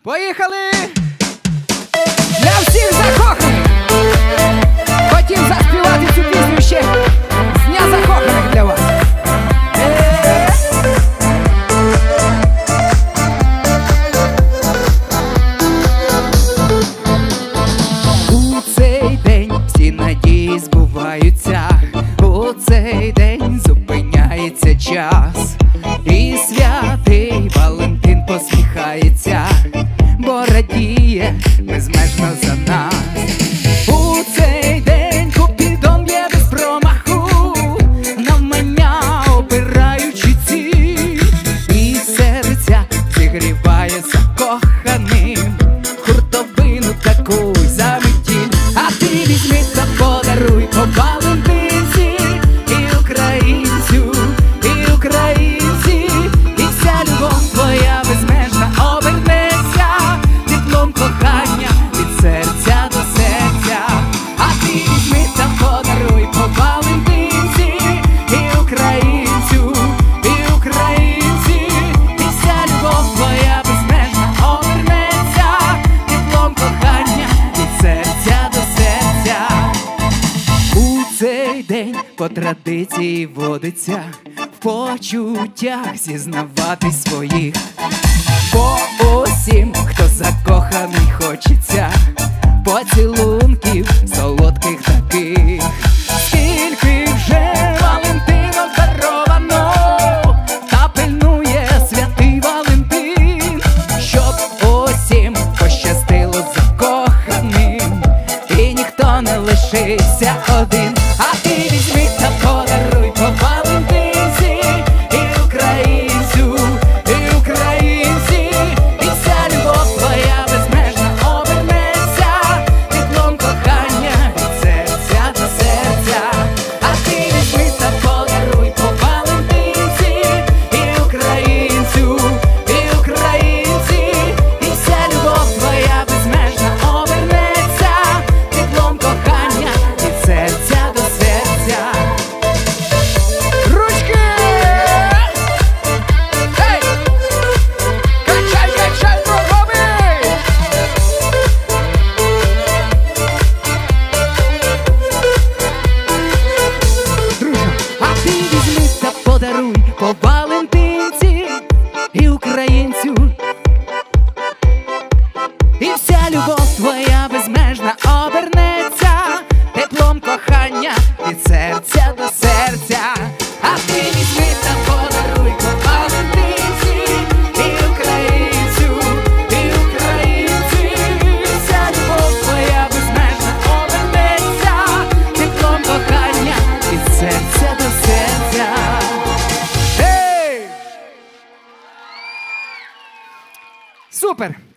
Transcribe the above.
Поїхали! Для всіх закоханих! Хотів заспівати цю пісню ще з Дня закоханих для вас. У цей день всі надії збуваються, у цей день зупиняється час, і святий Валентин посміхається, бо радіє безмежно за нас. У цей день Купідон б'є без промаху, навмання обираючи ціль, і серця зігріває закоханим хуртовину таку заметіль. А ти візьми та подаруй по Валентинці і українцю, і українці, і вся любов твоя безмежна обернеться теплом кохання від серця до серця. А ти візьми та подаруй по Валентинці і українцю, і українці, і вся любов твоя безмежна обернеться теплом кохання від серця до серця. У цей день по традиції водиться в почуттях зізнаватись своїх, бо усім, хто закоханий, хочеться поцілунків солодких таких. Скільки вже Валентинок даровано, та пильнує святий Валентин, щоб усім пощастило закоханим, і ніхто не лишився один. А ти візьми та подаруй по Валентинці і українцю, і українці, і вся любов твоя безмежна обернеться теплом кохання від серця до серця. А ти візьми та подаруй по Валентинці і українцю, і українці, і вся любов твоя безмежна обернеться теплом кохання від серця до серця. Ручки! Ей! Качай, качай, ногами! Друже, а ти візьми та подаруй по Валентинці і українцю, і вся любов твоя безмежна обернеться теплом кохання від серця до серця. А ти візьми та подаруй по Валентинці і українцю, і українці, і вся любов твоя безмежна обернеться теплом кохання від серця до серця. Ей! Супер!